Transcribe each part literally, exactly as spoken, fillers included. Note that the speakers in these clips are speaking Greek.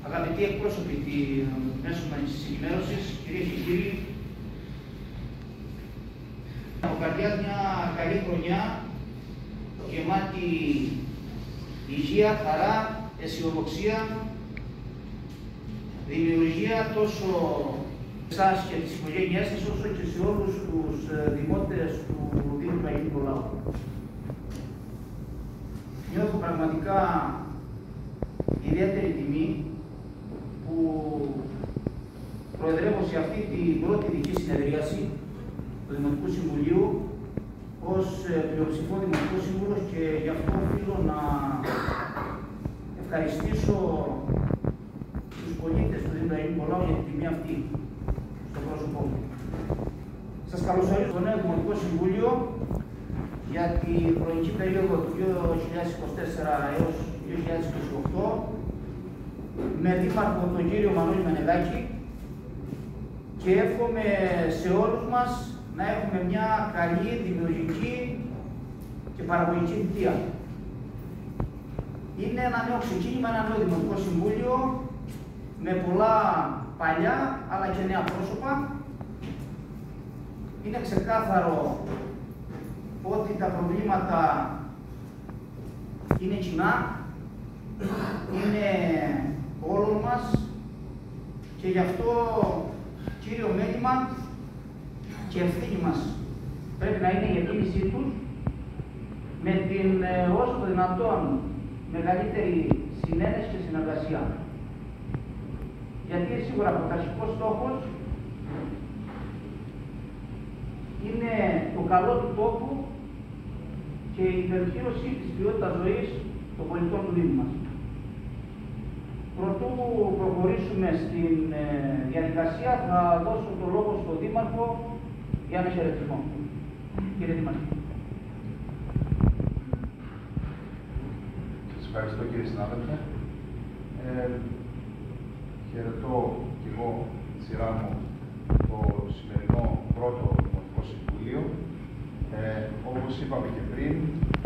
Αγαπητοί εκπρόσωποι μέσω της ενημέρωσης, κυρίες και κύριοι, από καρδιάς μια καλή χρονιά, γεμάτη υγεία, χαρά, αισιοδοξία, δημιουργία τόσο εσάς και τις οικογένειές σας, όσο και σε όλους τους δημότες του Δήμου του Αγίου Νικολάου. Νιώθω πραγματικά ιδιαίτερη τιμή που προεδρεύω σε αυτή την πρώτη δική συνεδρίαση του Δημοτικού Συμβουλίου ως πλειοψηφό Δημοτικό Σύμβουλος, και γι' αυτό οφείλω να ευχαριστήσω τους πολίτες του Δήμου του Αγίου Νικολάου για την τιμή αυτή στο πρόσωπό μου. Σας καλωσορίζω στο νέο Δημοτικό Συμβούλιο για τη χρονική περίοδο του δύο χιλιάδες είκοσι τέσσερα έως δύο χιλιάδες είκοσι οκτώ, με δήμαρχο τον κύριο Μανώλη Μενεγάκη, και εύχομαι σε όλους μας να έχουμε μια καλή, δημιουργική και παραγωγική θητεία. Είναι ένα νέο ξεκίνημα, ένα νέο Δημοτικό Συμβούλιο με πολλά παλιά αλλά και νέα πρόσωπα. Είναι ξεκάθαρο ότι τα προβλήματα είναι κοινά, είναι όλων μας, και γι' αυτό κύριο μέλημα και ευθύνη μας πρέπει να είναι η επίλυσή τους με την όσο το δυνατόν μεγαλύτερη συνένεση και συνεργασία. Γιατί σίγουρα ο πρωταρχικός στόχος είναι το καλό του τόπου και η βελτίωση της ποιότητας ζωής των πολιτών του Δήμου μας. Προτού προχωρήσουμε στην διαδικασία, θα δώσω το λόγο στον Δήμαρχο για ένα χαιρετισμό. Κύριε Δήμαρχε. Σας ευχαριστώ, κύριε συνάδελφε. Ε, χαιρετώ και εγώ τη σειρά μου το σημερινό πρώτο Δημοτικό Συμβούλιο. Ε, όπως είπαμε και πριν,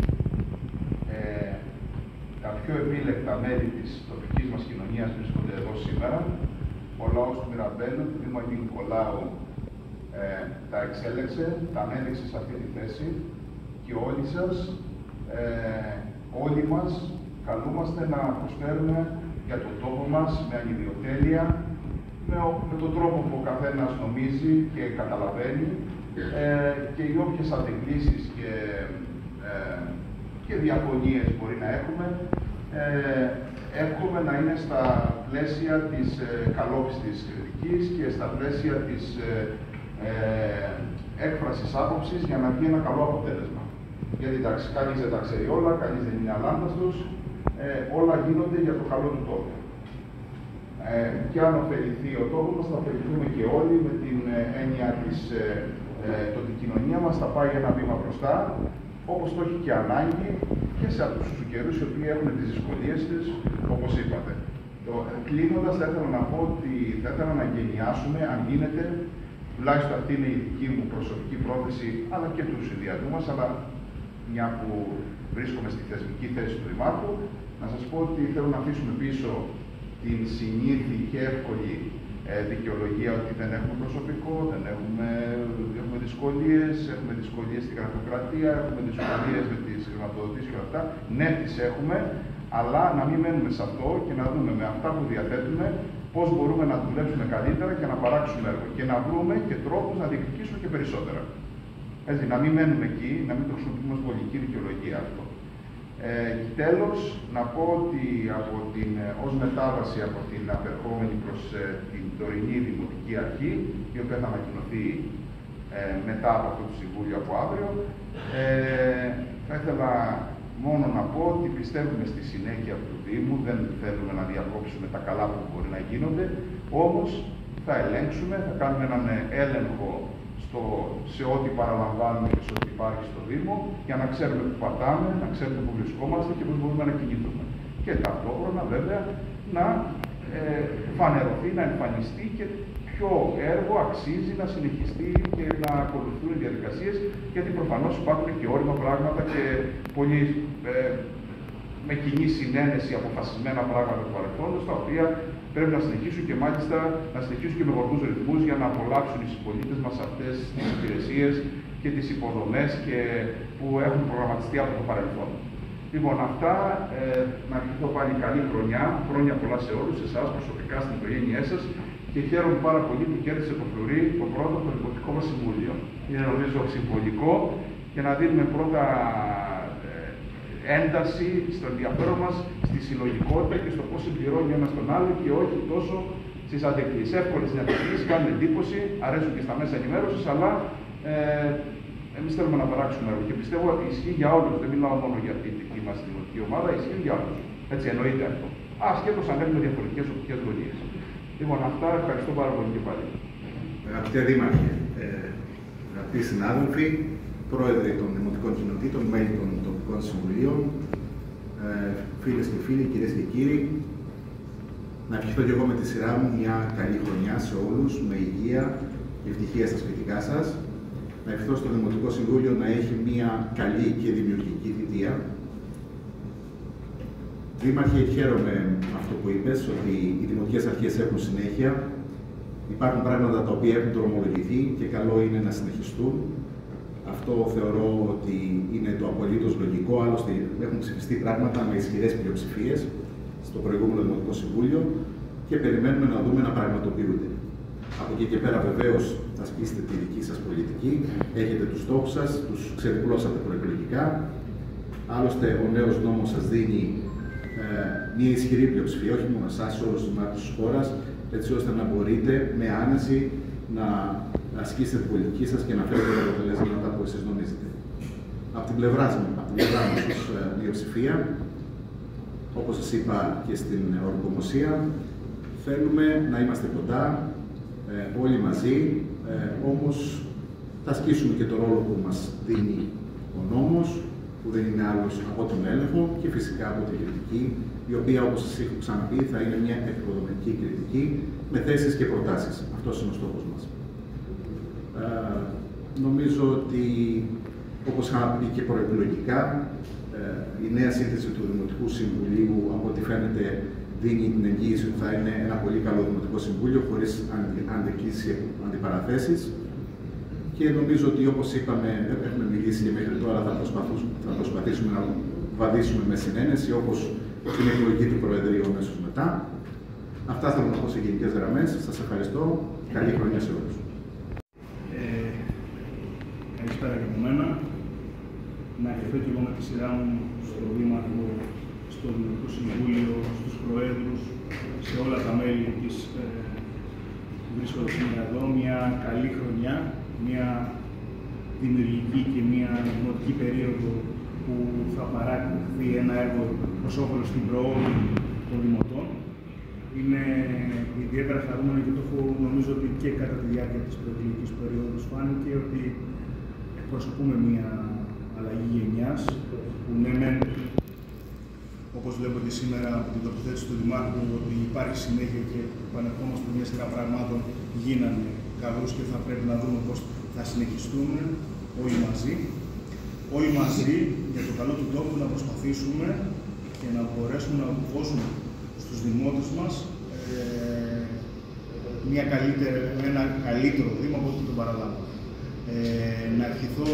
ε, τα πιο επίλεκτα μέλη της τοπικής μας κοινωνίας βρίσκονται εδώ σήμερα. Ο λαός του Μιραμπέλου, του Δήμου Αγίου Νικολάου, ε, τα εξέλεξε, τα ανέδειξε σε αυτή τη θέση, και όλοι σας, ε, όλοι μας, καλούμαστε να προσφέρουμε για τον τόπο μας με ανιδιοτέλεια, με, με τον τρόπο που ο καθένας νομίζει και καταλαβαίνει, ε, και οι όποιες αντεκκλήσεις και, ε, και διαφωνίες μπορεί να έχουμε, ε, εύχομαι να είναι στα πλαίσια της ε, καλόπιστης κριτικής και στα πλαίσια της ε, ε, έκφρασης άποψης, για να βγει ένα καλό αποτέλεσμα. Γιατί εντάξει, κανείς δεν τα ξέρει όλα, κανείς δεν είναι αλάνταστος, ε, όλα γίνονται για το καλό του τόπου. Ε, και αν ωφεληθεί ο τόπος μας, θα ωφεληθούμε και όλοι, με την ε, έννοια της ε, ε, το ότι η κοινωνία μας θα πάει ένα βήμα μπροστά, όπως το έχει και ανάγκη, και σε αυτούς τους καιρούς οι οποίοι έχουν τις δυσκολίες τους, όπως είπατε. Κλείνοντας, θα ήθελα να πω ότι θα ήθελα να εγκαινιάσουμε, αν γίνεται, τουλάχιστον αυτή είναι η δική μου προσωπική πρόθεση, αλλά και του συνδυασμού μας, αλλά μια που βρίσκομαι στη θεσμική θέση του Δημάρχου, να σας πω ότι θέλω να αφήσουμε πίσω την συνήθη και εύκολη ε, δικαιολογία ότι δεν έχουμε προσωπικό, δεν έχουμε, έχουμε δυσκολίες, έχουμε δυσκολίες στην γραφειοκρατία, έχουμε δυσκολίες με τις χρηματοδοτήσεις και όλα αυτά. Ναι, τις έχουμε, αλλά να μην μένουμε σε αυτό και να δούμε με αυτά που διαθέτουμε πώς μπορούμε να δουλέψουμε καλύτερα και να παράξουμε έργο. Και να βρούμε και τρόπους να διεκδικήσουμε και περισσότερα. Έτσι, να μην μένουμε εκεί, να μην το χρησιμοποιούμε ως πολιτική δικαιολογία αυτό. Ε, τέλος, να πω ότι από την, ως μετάβαση από την απερχόμενη προς ε, την τωρινή Δημοτική Αρχή, η οποία θα ανακοινωθεί ε, μετά από αυτό το Συμβούλιο από αύριο, ε, θα ήθελα μόνο να πω ότι πιστεύουμε στη συνέχεια του Δήμου, δεν θέλουμε να διακόψουμε τα καλά που μπορεί να γίνονται, όμως θα ελέγξουμε, θα κάνουμε έναν έλεγχο στο, σε ό,τι παραλαμβάνουμε και σε ό,τι υπάρχει στο Δήμο, για να ξέρουμε που πατάμε, να ξέρουμε που βρισκόμαστε και πώς μπορούμε να κινηθούμε. Και ταυτόχρονα, βέβαια, να ε, φανερωθεί, να εμφανιστεί και ποιο έργο αξίζει να συνεχιστεί και να ακολουθούν οι διαδικασίες, γιατί προφανώς υπάρχουν και όρημα πράγματα και πολύ ε, με κοινή συνένεση αποφασισμένα πράγματα του παρελθόντος, τα οποία πρέπει να συνεχίσουν και μάλιστα να συνεχίσουν και με γοργούς ρυθμούς για να απολαύσουν οι συμπολίτες μας αυτές τις υπηρεσίες και τις υποδομές και που έχουν προγραμματιστεί από το παρελθόν. Λοιπόν, αυτά, ε, να ευχηθώ πάλι καλή χρονιά, χρόνια πολλά σε όλους εσάς, προσωπικά στην οικογένειά σας, και χαίρομαι πάρα πολύ που κέρδισε το φλουρί το πρώτο το Δημοτικό μας Συμβούλιο. Είναι νομίζω συμβολικό και να δίνουμε πρώτα ε, ένταση στο ενδιαφέρον μας, στη συλλογικότητα και στο πώς συμπληρώνει ένας τον άλλο και όχι τόσο στις αντεκκλήσεις. Εύκολες είναι αντεκκλήσεις, κάνουν εντύπωση, αρέσουν και στα μέσα ενημέρωσης, αλλά ε, εμείς θέλουμε να παράξουμε έργο και πιστεύω ισχύει για όλους. Δεν μιλάω μόνο για την δική μας δημοτική ομάδα, ισχύει για όλους. Έτσι εννοείται αυτό. Ασχέτως αν έχουμε διαφορετικές οπτικές γωνίες. Λοιπόν, αυτά, ευχαριστώ πάρα πολύ και πάλι. Αγαπητέ Δήμαρχε, ε, αγαπητοί συνάδελφοι, πρόεδροι των Δημοτικών Κοινοτήτων, μέλη των τοπικών συμβουλίων, ε, φίλες και φίλοι, κυρίες και κύριοι, να ευχηθώ και εγώ με τη σειρά μου μια καλή χρονιά σε όλους, με υγεία και ευτυχία στα σπιτικά σας. Να ευχηθώ στο Δημοτικό Συμβούλιο να έχει μια καλή και δημιουργική θητεία. Δήμαρχε, χαίρομαι αυτό που είπες, ότι οι δημοτικές αρχές έχουν συνέχεια. Υπάρχουν πράγματα τα οποία έχουν δρομολογηθεί και καλό είναι να συνεχιστούν. Αυτό θεωρώ ότι είναι το απολύτως λογικό. Άλλωστε, έχουν ψηφιστεί πράγματα με ισχυρές πλειοψηφίες στο προηγούμενο Δημοτικό Συμβούλιο και περιμένουμε να δούμε να πραγματοποιούνται. Από εκεί και πέρα, βεβαίως, θα ασκήσετε τη δική σας πολιτική. Έχετε τους στόχους σας, τους ξεδιπλώσατε προεκλογικά. Άλλωστε, ο νέος νόμος σας δίνει ε, μια ισχυρή πλειοψηφία, όχι μόνο εσάς, σε όλους τους δημάρχους της χώρας, έτσι ώστε να μπορείτε με άνεση να ασκήσετε την πολιτική σας και να φέρετε τα αποτελέσματα που εσείς νομίζετε. Από την πλευρά μας, από την πλευρά μας ως πλειοψηφία, όπως σας είπα και στην ορκομοσία, θέλουμε να είμαστε κοντά, ε, όλοι μαζί, ε, όμως θα ασκήσουμε και το ρόλο που μας δίνει ο νόμος, που δεν είναι άλλος από τον έλεγχο και φυσικά από την κριτική, η οποία, όπως σας έχω ξαναπεί, θα είναι μια επικοδομητική κριτική με θέσεις και προτάσεις. Αυτός είναι ο στόχος μας. Ε, νομίζω ότι, όπως είχα πει και προεκλογικά, ε, η νέα σύνθεση του Δημοτικού Συμβουλίου, από ό,τι φαίνεται, δίνει την εγγύηση ότι θα είναι ένα πολύ καλό Δημοτικό Συμβούλιο, χωρίς αντικείσει αντιπαραθέσεις. Και νομίζω ότι, όπως είπαμε, έχουμε μιλήσει και μέχρι τώρα, θα προσπαθήσουμε, θα προσπαθήσουμε να βαδίσουμε με συνένεση, όπως την εκλογή του Προεδρείου αμέσως μετά. Αυτά θέλω να πω σε γενικές γραμμές. Σας ευχαριστώ. Καλή χρονιά σε όλους. Ε, καλησπέρα και από μένα. Να ευχηθώ και εγώ με τη σειρά μου στο Δήμαρχο, στο Δημοτικό Συμβούλιο, στους Προέδρους, σε όλα τα μέλη της ε, που βρίσκονται σήμερα εδώ, μια καλή χρονιά, μια δημιουργική και μια δημοτική περίοδο που θα παράγει ένα έργο προς όφελος στην προόδου των δημοτών. Είναι ιδιαίτερα χαρούμενο και το έχω, νομίζω ότι και κατά τη διάρκεια της προεκλογικής περίοδου φάνηκε ότι εκπροσωπούμε μια αλλαγή γενιάς που ναι μεν, όπως βλέπετε σήμερα από την τοποθέτηση του Δημάρχου, ότι υπάρχει συνέχεια και επανερχόμαστε μια σειρά πραγμάτων γίνανε καλούς και θα πρέπει να δούμε πώς θα συνεχιστούν όλοι μαζί. Όλοι μαζί για το καλό του τόπου να προσπαθήσουμε και να μπορέσουμε να δώσουμε στους δημότες μας ε, μια καλύτερη, ένα καλύτερο Δήμο από ό,τι τον παραλάβω. Ε, να ευχηθώ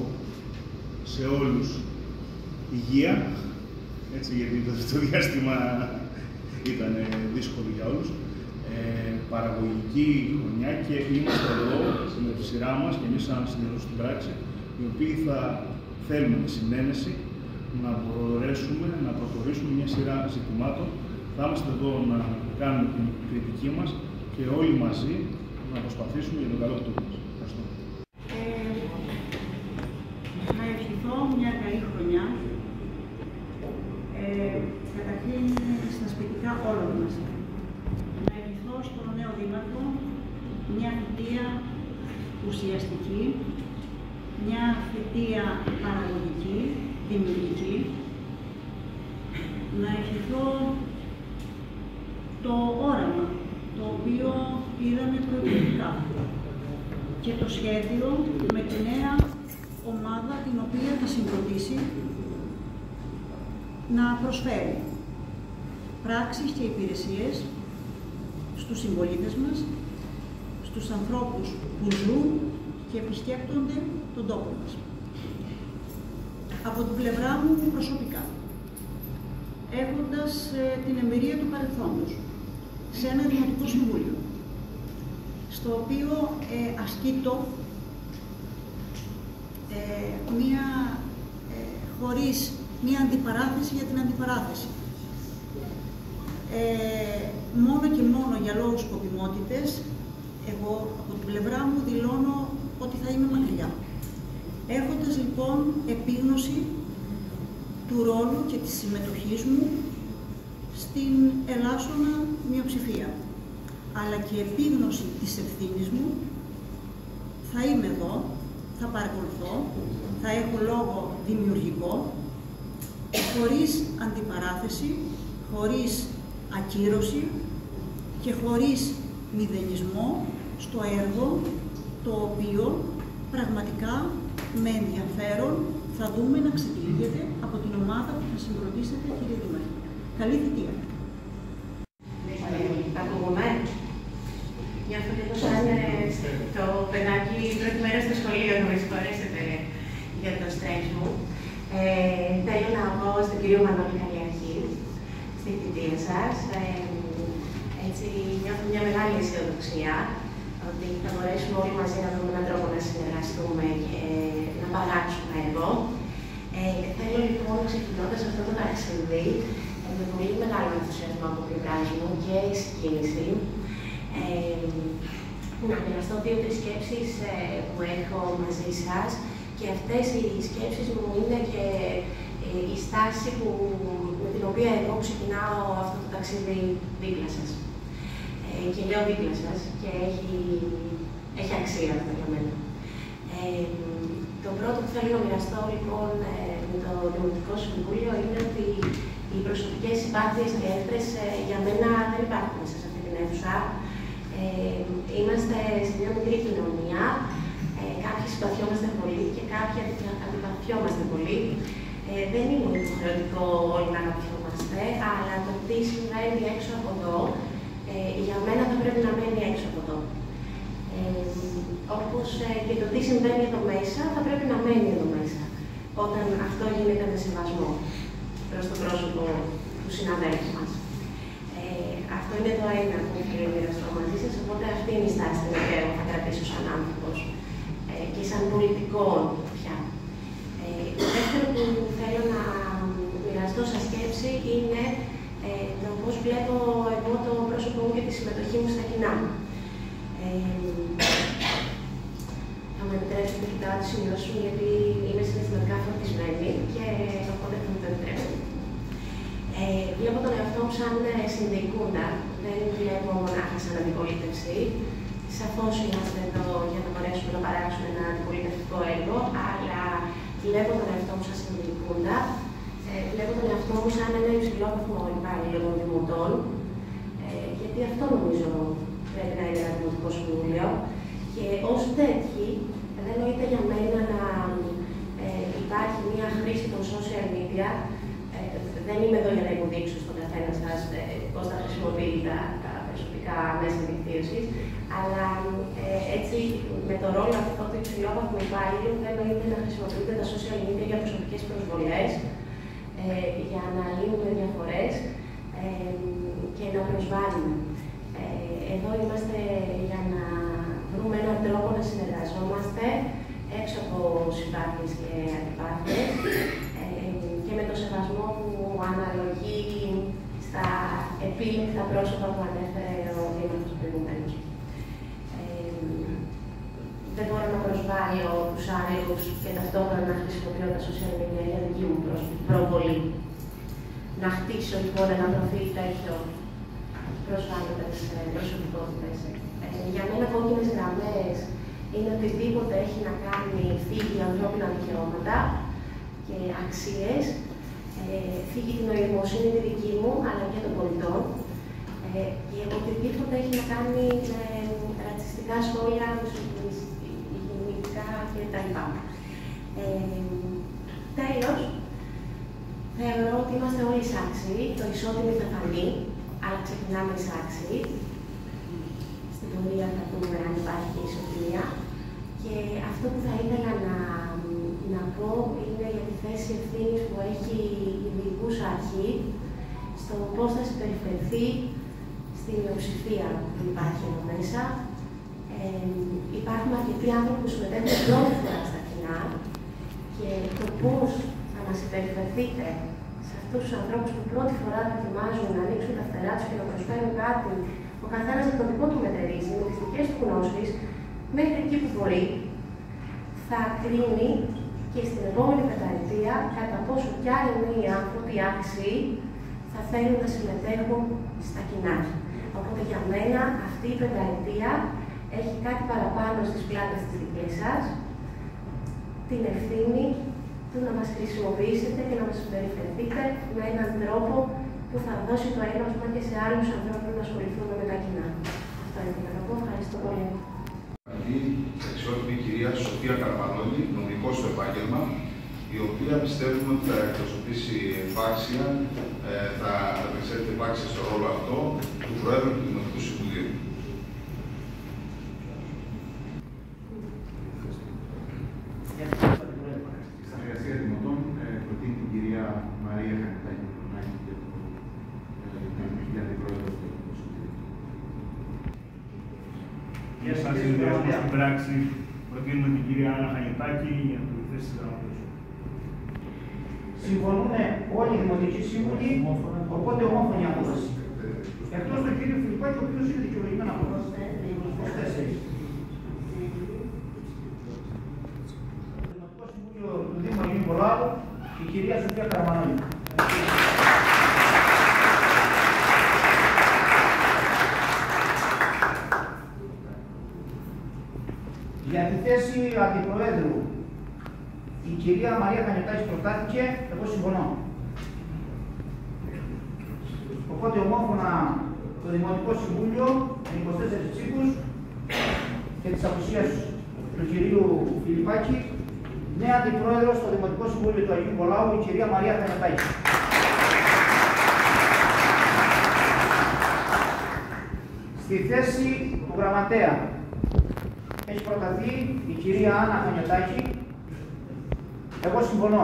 σε όλους υγεία, έτσι, γιατί το, το διάστημα ήταν δύσκολο για όλους. Ε, παραγωγική χρονιά και είμαστε εδώ με τη σειρά μας και εμείς σαν συνδεδούς στην πράξη, οι οποίοι θα θέλουμε με συνένεση να μπορέσουμε να προχωρήσουμε μια σειρά ζητημάτων. Θα είμαστε εδώ να κάνουμε την κριτική μας και όλοι μαζί να προσπαθήσουμε για τον καλό του μας. Ευχαριστώ. Ε, να ευχηθώ μια καλή χρονιά. Ε, καταρχήν στα σπιτικά όλων μας. Να ευχηθώ στον νέο Δήμαρχο μια θητεία ουσιαστική, μια θητεία παραγωγική, δημιουργική. Να ευχηθώ το όραμα, το οποίο είδαμε προεκλογικά και το σχέδιο με τη νέα ομάδα την οποία θα συγκροτήσει να προσφέρει πράξεις και υπηρεσίες στους συμπολίτες μας, στους ανθρώπους που ζουν και επισκέπτονται τον τόπο μας. Από την πλευρά μου προσωπικά, έχοντας ε, την εμπειρία του παρελθόντος σε ένα Δημοτικό Συμβούλιο, στο οποίο ε, ασκείτο ε, μία, ε, χωρίς μία αντιπαράθεση για την αντιπαράθεση. Ε, μόνο και μόνο για λόγους σκοπιμότητες, εγώ από την πλευρά μου δηλώνω ότι θα είμαι μακριά. Έχοντας λοιπόν επίγνωση του ρόλου και της συμμετοχής μου στην ελάσσονα μειοψηφία, αλλά και επίγνωση της ευθύνης μου, θα είμαι εδώ, θα παρακολουθώ, θα έχω λόγο δημιουργικό, χωρίς αντιπαράθεση, χωρίς ακύρωση και χωρίς μηδενισμό στο έργο το οποίο πραγματικά με ενδιαφέρον θα δούμε να ξετυλίγεται από την ομάδα που θα συγκροτήσετε, κύριε Δήμαρχε. Καλή θητεία. Ακούγομαι. Νιώθω λίγο σαν το παιδάκι πρώτη μέρα στο σχολείο, να με συγχωρέσετε για το στρες μου. Ε, θέλω να πω στον κύριο Μανώλη Καλλιαρχή, στη θητεία σας. Ε, έτσι νιώθω μια μεγάλη αισιοδοξία ότι θα μπορέσουμε όλοι μαζί να βρούμε έναν τρόπο να συνεργαστούμε και να παράξουμε έργο. Ε, θέλω λοιπόν, ξεκινώντας αυτό το ταξίδι, με πολύ μεγάλο ενθουσιασμό από πλευράς μου και συγκίνηση, ε, να μοιραστώ δύο-τρεις σκέψεις ε, που έχω μαζί σας, και αυτές οι σκέψεις μου είναι και ε, η στάση που, με την οποία εγώ ξεκινάω αυτό το ταξίδι δίπλα σας. Ε, και λέω δίπλα σας και έχει, έχει αξία αυτό για μένα. Ε, το πρώτο που θέλω να μοιραστώ λοιπόν ε, με το Δημοτικό Συμβούλιο είναι ότι οι προσωπικές συμπάθειες και έντρες ε, για μένα δεν υπάρχουν μέσα σε αυτή την αίθουσα. Ε, είμαστε σε μια μικρή κοινωνία, ε, κάποιοι συμπαθιόμαστε πολύ και κάποιοι αντιπαθιόμαστε πολύ. Ε, δεν είναι υποχρεωτικό όλοι να αγαπηθόμαστε, αλλά το τι συμβαίνει έξω από εδώ, ε, για μένα θα πρέπει να μένει έξω από εδώ. Ε, όπως ε, και το τι συμβαίνει εδώ μέσα θα πρέπει να μένει εδώ μέσα, όταν αυτό γίνεται με σεβασμό προς το πρόσωπο του συναδέλφου μας. Ε, αυτό είναι το ένα που θέλω να μοιραστώ μαζί σας, οπότε αυτή είναι η στάση την οποία θα κρατήσω σαν άνθρωπος ε, και σαν πολιτικό πια. Ε, το δεύτερο που θέλω να μοιραστώ σαν σκέψη είναι ε, το πώς βλέπω εγώ το πρόσωπό μου και τη συμμετοχή μου στα κοινά. Ε, θα με επιτρέψετε και κοιτάω τις σημειώσεις μου, γιατί είμαι συναισθηματικά φορτισμένη και οπότε θα μου το επιτρέψετε. Ε, βλέπω τον εαυτό μου σαν συνδιοικούντα, δεν βλέπω μονάχα σαν αντιπολίτευση. Σαφώς είμαστε εδώ για να μπορέσουμε να παράξουμε ένα αντιπολιτευτικό έργο, αλλά βλέπω τον εαυτό μου σαν συνδιοικούντα. Ε, βλέπω τον εαυτό μου σαν ένα υψηλόβαθμο υπάλληλο των δημοτών, ε, γιατί αυτό νομίζω πρέπει να είναι ένα Δημοτικό Συμβούλιο. Και ως τέτοιοι, δεν νοείται για μένα να ε, υπάρχει μια χρήση των social media. Ε, δεν είμαι εδώ για να υποδείξω στον καθένα σας ε, πώς θα χρησιμοποιεί τα, τα προσωπικά μέσα δικτύωσης, αλλά ε, έτσι με το ρόλο αυτό του υψηλόβαθμου υπάλληλου δεν νοείται να χρησιμοποιούνται τα social media για προσωπικές προσβολές, ε, για να λύνουμε διαφορές ε, και να προσβάλλουμε. Ε, εδώ είμαστε για να βρούμε έναν τρόπο να συνεργαζόμαστε έξω από συμπάθειες και αντιπάθειες ε, και με το σεβασμό που αναλογεί στα επίλεκτα πρόσωπα που ανέφερε ο Δήμαρχος προηγουμένως. Ε, δεν μπορώ να προσβάλλω τους άλλους και ταυτόχρονα να χρησιμοποιώ τα social media για δική μου προβολή. Να χτίσω λοιπόν ένα προφίλ τέτοιο προσβάλλοντας προσωπικότητες. Ε, για μένα κόκκινες γραμμές είναι οτιδήποτε έχει να κάνει φύγει ανθρώπινα δικαιώματα και αξίες, ε, φύγει την νοημοσύνη τη δική μου αλλά και των πολιτών, ε, και οτιδήποτε έχει να κάνει με ρατσιστικά σχόλια, υγιεινικά κτλ. Ε, τέλος, Θεωρώ ότι είμαστε όλοι άξιοι, το ισότιμο θα φανεί, αλλά ξεκινάμε εισάξιοι. Στην πορεία θα δούμε αν υπάρχει και ισοτιμία. Και αυτό που θα ήθελα να, να πω είναι για τη θέση ευθύνης που έχει η διοικούσα αρχή στο πώς θα συμπεριφερθεί στη μειοψηφία που υπάρχει εδώ μέσα. Ε, υπάρχουν αρκετοί άνθρωποι που συμμετέχουν πρώτη φορά στα κοινά και το πώς θα μας συμπεριφερθείτε σε αυτούς τους ανθρώπους που πρώτη φορά δοκιμάζουν να ανοίξουν τα φτερά τους και να προσφέρουν κάτι, ο καθένας με το δικό του μετερίζει, με τις δικές του γνώσεις, μέχρι εκεί που μπορεί, θα κρίνει και στην επόμενη πενταετία κατά πόσο κι άλλοι νέοι άνθρωποι άξιοι θα θέλουν να συμμετέχουν στα κοινά. Οπότε για μένα αυτή η πενταετία έχει κάτι παραπάνω στις πλάτες της δικές σας, την ευθύνη του να μας χρησιμοποιήσετε και να μας συμπεριφερθείτε με έναν τρόπο που θα δώσει το έναυσμα και σε άλλους ανθρώπους να ασχοληθούν με τα κοινά. Αυτό ήθελα να πω. Ευχαριστώ πολύ. Η αξιότιμη κυρία Σοφία Καρμανόλη, νομικό στο επάγγελμα, η οποία πιστεύουμε ότι θα εκπροσωπήσει επάξια, ε, θα ανταπεξέλθει επάξια στο ρόλο αυτό του Προέδρου του Δημοτικού Συμβουλίου. Στα εργασία δημοτών προτείνει την κυρία Μαρία Χανιτάκη για την πρόεδρο του Δημοτικού Συμβουλίου. Για σας συνδυασμό στην πράξη, προτείνουμε την κυρία Άννα Χανιτάκη για την θέση της γραμματέως. Συμφωνούν όλοι οι δημοτικοί σύμβουλοι, οπότε ομόφωνη απόφαση. Εκτός του κύριου Φιλιππάκη, ο οποίος είναι δικαιολογημένα απόφαση. είκοσι τέσσερα. Το Δημοτικό Συμβούλιο του Δήμου Αγίου Νικολάου, η κυρία Σοφία Καρμανόλη. Για τη θέση αντιπροέδρου, η κυρία Μαρία Χανιτάκη προτάθηκε, εγώ συμφωνώ. Οπότε ομόφωνα το Δημοτικό Συμβούλιο με είκοσι τέσσερις ψήφους και της απουσίας του κυρίου Φιλιππάκη, νέα αντιπρόεδρο στο Δημοτικό Συμβούλιο του Αγίου Νικολάου, η κυρία Μαρία Χανιτάκη. Στη θέση του γραμματέα έχει προταθεί η κυρία Άννα Χανιτάκη. Εγώ συμφωνώ.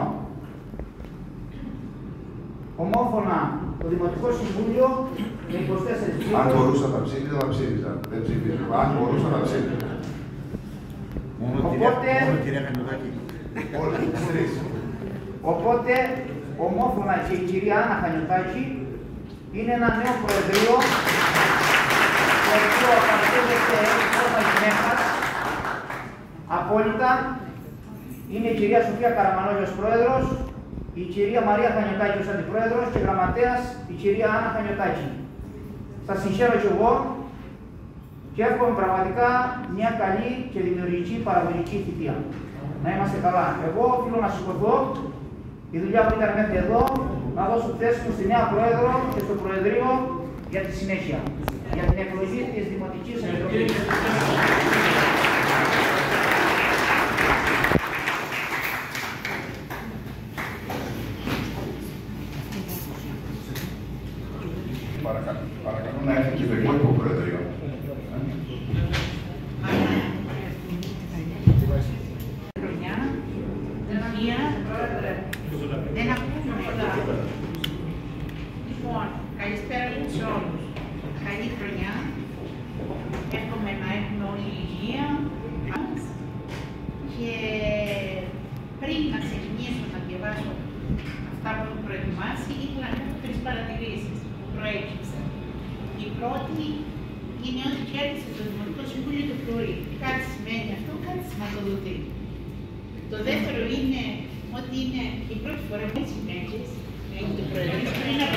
Ομόφωνα το Δημοτικό Συμβούλιο με είκοσι τέσσερις ψήφους. Αν μπορούσα να ψήφιζα, θα ψήφιζα. Δεν ψήφιζα. Αν μπορούσα να ψήφιζα. Οπότε, κυρία Χανιτάκη. Όλοι τις τρεις. Οπότε, ομόφωνα και η κυρία Άννα Χανιτάκη είναι ένα νέο προεδρείο το οποίο απαρτίζεται φόρμα γυναίκας απόλυτα. Είναι η κυρία Σοφία Καραμανόλη ως πρόεδρος, η κυρία Μαρία Χανιτάκη ως αντιπρόεδρος και γραμματέας η κυρία Άννα Χανιτάκη. Σας συγχαίρω και εγώ και εύχομαι πραγματικά μια καλή και δημιουργική παραγωγική θητεία. Να είμαστε καλά. Εγώ οφείλω να σηκωθώ, η δουλειά μου ήταν μέχρι εδώ, να δώσω θέση μου στη νέα πρόεδρο και στο Προεδρείο για τη συνέχεια, για την εκλογή της Δημοτικής Επιτροπής. Παρακαλώ, παρακαλώ να έρθει και το υπόλοιπο Προεδρείο. Δεν ακούμε όλα. Λοιπόν, καλησπέρα σε όλους. Καλή χρονιά. Εύχομαι να έχουμε όλη η υγεία. Και πριν να ξεκινήσω να διαβάσω αυτά που έχω προετοιμάσει, ήθελα να έχω τρεις παρατηρήσεις που προέκυψαν. Η πρώτη είναι ότι κέρδισε το Δημοτικό Συμβούλιο το πρωί. Κάτι σημαίνει αυτό, κάτι σηματοδοτεί. Το δεύτερο είναι ότι είναι η πρώτη φορά που έτσι γυναίκες έχει το Προεδρείο πριν από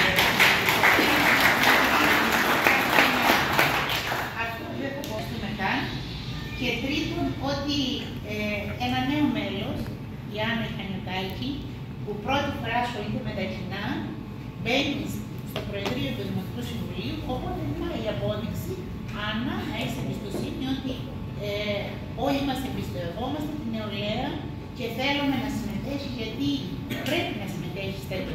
αυτό δεν θα πω στο μετά. Και τρίτον, ότι ε, ένα νέο μέλος, η Άννα Χανιτάκη, που πρώτη φορά ασχολείται με τα κοινά, μπαίνει στο Προεδρείο του Δημοτικού Συμβουλίου, οπότε είναι η απόδειξη, Άννα, να έχει εμπιστοσύνη ότι ε, όλοι μας εμπιστευόμαστε την νεολαία και θέλουμε να συμμετέχει, γιατί πρέπει να συμμετέχει στα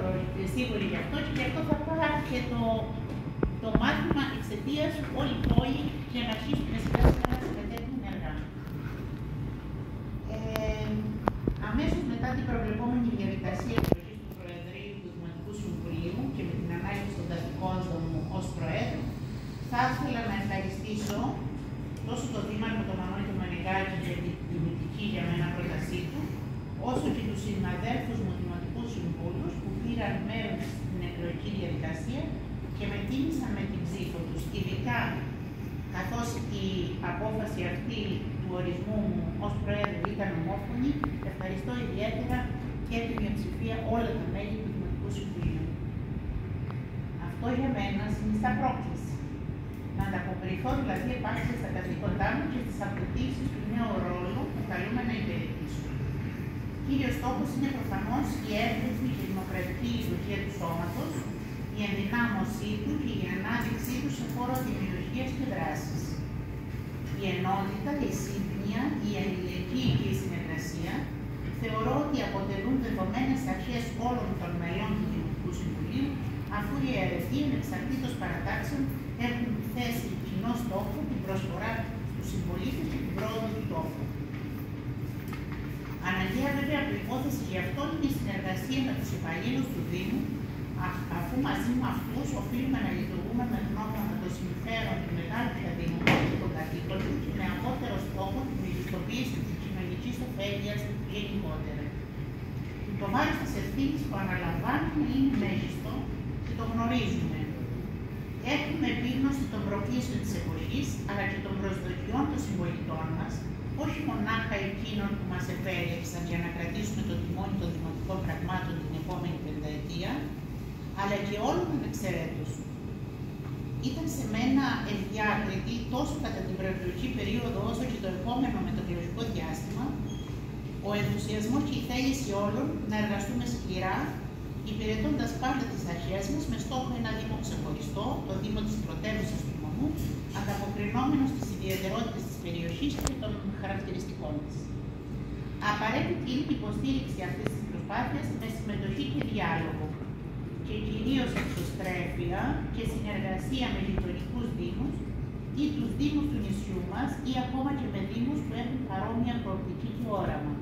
σίγουροι γι' αυτό και γι' αυτό θα πάρει και το, το μάθημα εξαιτίας όλη η πόλη για να αρχίσουμε σιγά σιγά να συμμετέχουν ενεργά. Ε, αμέσως μετά την προβλεπόμενη διαδικασία εκλογής του Προεδρείου του Δημοτικού Συμβουλίου και με την ανάληψη των τακτικών μου ως Προέδρου, θα ήθελα να ευχαριστήσω τόσο το Δήμαρχο τον Μανώλη του Μανικάκη για την τιμητική για μένα πρότασή του, όσο και τους συναδέλφους μου δημοτικούς συμβούλους που πήραν μέρος στην εκλογική διαδικασία και με τίμησαν με την ψήφο τους, ειδικά καθώς η απόφαση αυτή του ορισμού μου ως Πρόεδρο ήταν ομόφωνη, ευχαριστώ ιδιαίτερα και την μειοψηφία όλα τα μέλη του Δημοτικού Συμβουλίου. Αυτό για μένα συνιστά πρόκληση. Να ανταποκριθώ δηλαδή επάξια στα καθήκοντά μου και στις απαιτήσεις του νέου ρόλου που καλούμε να υπηρετήσω. Κύριος στόχος είναι προφανώς η εύρυθμη και δημοκρατική λειτουργία του σώματος, η ενδυνάμωσή του και η ανάδειξή του σε χώρο δημιουργίας και δράσης. Η ενότητα, η σύμπνοια, η αλληλεγγύη και η συνεργασία θεωρώ ότι αποτελούν δεδομένες αρχές όλων των μελών του Δημοτικού Συμβουλίου, αφού οι αιρετοί ανεξαρτήτως παρατάξεων έχουν θέσει κοινό στόχο την προσφορά στους συμπολίτες και την πρόοδο του τόπου. Αναγκαία βέβαια προϋπόθεση γι' αυτό είναι η συνεργασία με τους υπαλλήλους του Δήμου, αφού μαζί με αυτούς οφείλουμε να λειτουργούμε με γνώμονα το συμφέρον του μεγάλου διαδήμου και των κατοίκων και με απότερο στόχο την μεγιστοποίηση της κοινωνικής ωφέλειας γενικότερα. Το βάρος της ευθύνης που αναλαμβάνουμε είναι μέγιστο και το γνωρίζουμε. Έχουμε επίγνωση των προκλήσεων της εποχής, αλλά και των προσδοκιών των συμπολιτών μας, όχι μονάχα εκείνων που μας επέλεξαν για να κρατήσουμε το τιμόνι των δημοτικών πραγμάτων την επόμενη πενταετία, αλλά και όλων ανεξαιρέτως. Ήταν σε μένα ευδιάκριτη τόσο κατά την προεκλογική περίοδο όσο και το επόμενο μετεκλογικό διάστημα, ο ενθουσιασμός και η θέληση όλων να εργαστούμε σκληρά, υπηρετώντας πάντα τις αρχές μας με στόχο ένα Δήμο ξεχωριστό, το Δήμο της πρωτεύουσας του νομού, ανταποκρινόμενο στις ιδιαιτερότητες της περιοχής και των χαρακτηριστικών της. Απαραίτητη είναι η υποστήριξη αυτής της προσπάθειας με συμμετοχή και διάλογο, και κυρίως εξωστρέφεια και συνεργασία με γειτονικούς δήμους ή τους δήμους του νησιού μας ή ακόμα και με δήμους που έχουν παρόμοια προοπτική και όραμα.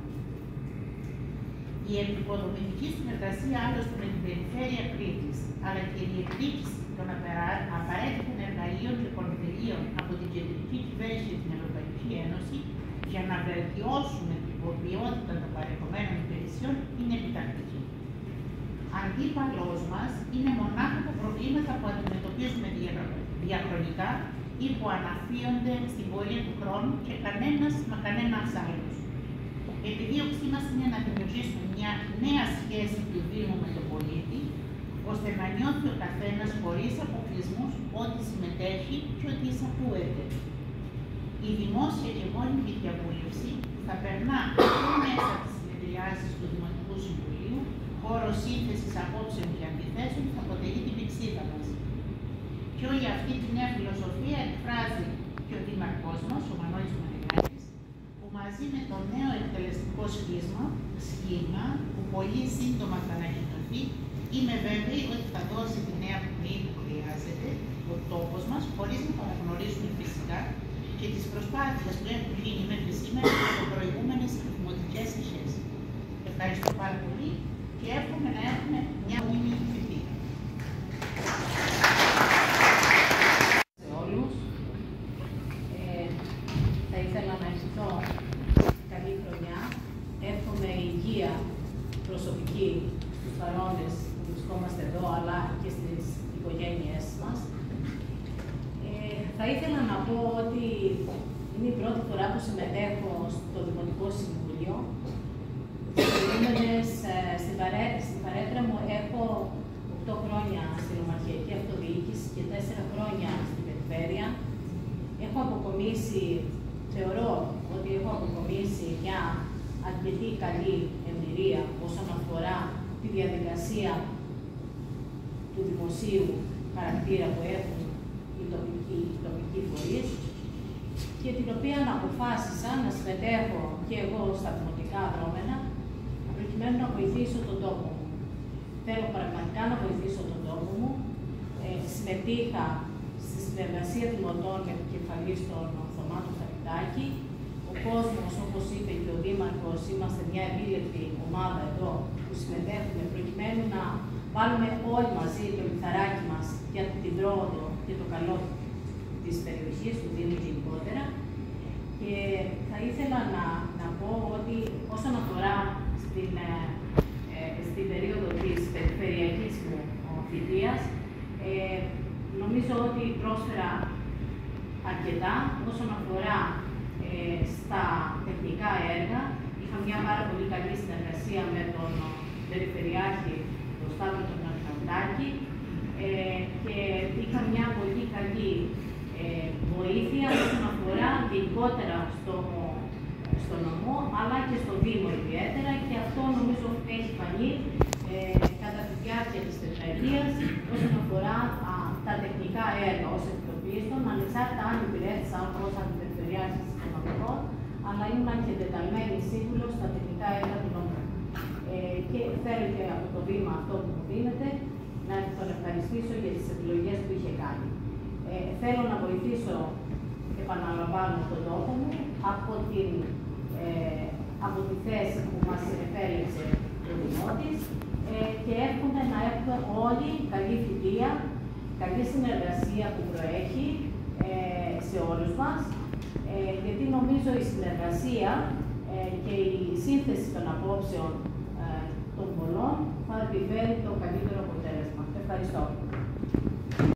Η επικοδομητική συνεργασία άλλωστε με την περιφέρεια Κρήτης, αλλά και η εκδίκηση των απαραίτητων εργαλείων και κονδυλίων από την κεντρική κυβέρνηση και την Ευρωπαϊκή Ένωση για να βελτιώσουμε την ποιότητα των παρεχομένων υπηρεσιών είναι επιτακτική. Αντίπαλός μας είναι μονάχα τα προβλήματα που αντιμετωπίζουμε διαχρονικά ή που αναφύονται στην πορεία του χρόνου και κανένας μα κανένας άλλος. Η επιδίωξή μας είναι να δημιουργήσουμε μια νέα σχέση του Δήμου με τον πολίτη, ώστε να νιώθει ο καθένας χωρίς αποκλεισμούς ότι συμμετέχει και ότι εισακούεται. Η δημόσια και μόνιμη διαβούλευση θα περνά και μέσα από τις συνεδριάσεις του Δημοτικού Συμβουλίου, χώρο σύνθεσης απόψεων και αντιθέσεων θα αποτελεί την πηξίδα μας. Και όλη αυτή τη νέα φιλοσοφία εκφράζει και ο Δήμαρχός μας, ο Μανώλης Μανικάκης, που μαζί με το νέο εκτελεστικό σχήμα, σχήμα που πολύ σύντομα θα ανακοινωθεί, είμαι βέβαιη ότι θα δώσει τη νέα πνοή που χρειάζεται ο τόπος μας, χωρίς να παραγνωρίσουμε φυσικά και τις προσπάθειες που έχουν γίνει μέχρι σήμερα από προηγούμενες δημοτικές αρχές. Ευχαριστώ πάρα πολύ και εύχομαι να έχουμε μια μόνιμη θητεία. Σε όλους. Ε, θα ήθελα να ευχηθώ καλή χρονιά. Εύχομαι υγεία προσωπική στους παρόντες που βρισκόμαστε εδώ, αλλά και στις οικογένειές μας. Ε, θα ήθελα να πω ότι είναι η πρώτη φορά που συμμετέχω στο Δημοτικό Συμβούλιο. Στην, παρέ, στην παρέτρα μου έχω οκτώ χρόνια στην Ομαρχιακή Αυτοδιοίκηση και τέσσερα χρόνια στην Περιφέρεια. Έχω αποκομίσει, θεωρώ ότι έχω αποκομίσει μια αρκετή καλή εμπειρία όσον αφορά τη διαδικασία του δημοσίου χαρακτήρα που έχουν οι τοπικοί, οι τοπικοί φορείς και την οποία αποφάσισα να συμμετέχω και εγώ στα δημοτικά δρόμενα προκειμένου να βοηθήσω τον τόπο μου. θέλω πραγματικά να βοηθήσω τον τόπο μου. Ε, συμμετείχα στη συνεργασία δημοτών με επικεφαλή στον Θωμά του Χαριτάκη. Ο κόσμος, όπως είπε και ο Δήμαρχος, είμαστε μια επίλεκτη ομάδα εδώ που συμμετέχουμε προκειμένου να βάλουμε όλοι μαζί το λιθαράκι μας για την πρόοδο και το καλό της περιοχής, του Δήμου γενικότερα. Και θα ήθελα να, να πω ότι όσον αφορά στην, ε, στην περίοδο της περιφερειακής μου θητείας, ε, νομίζω ότι πρόσφερα αρκετά όσον αφορά ε, στα τεχνικά έργα. Είχα μια πάρα πολύ καλή συνεργασία με τον Περιφερειάρχη, τον Σταύρο τον Αρχαντάκη, ε, και είχα μια πολύ καλή ε, βοήθεια όσον αφορά γενικότερα στο, στο νομό, αλλά και στο Δήμο ιδιαίτερα, και αυτό νομίζω έχει φανεί ε, κατά τη διάρκεια της τετραετίας όσον αφορά α, τα τεχνικά έργα ως επιτοπλίστων, ανεξάρτητα αν υπηρέτησα ως αντιπεριφερειάρχης οικονομικών, αλλά ήμουν και εντεταλμένη σύμβουλος στα τεχνικά έργα του νομού. Ε, και θέλω και από το βήμα αυτό που μου δίνεται να τον ευχαριστήσω για τις επιλογές που είχε κάνει. Ε, θέλω να βοηθήσω, επαναλαμβάνω, τον τόπο μου από, την, ε, από τη θέση που μας επέλεξε ο Δημότης, ε, και εύχομαι να έχουμε όλοι καλή θητεία, καλή συνεργασία που προέχει ε, σε όλους μας, ε, γιατί νομίζω η συνεργασία ε, και η σύνθεση των απόψεων ε, των πολλών θα επιφέρει το καλύτερο αποτέλεσμα. Ευχαριστώ.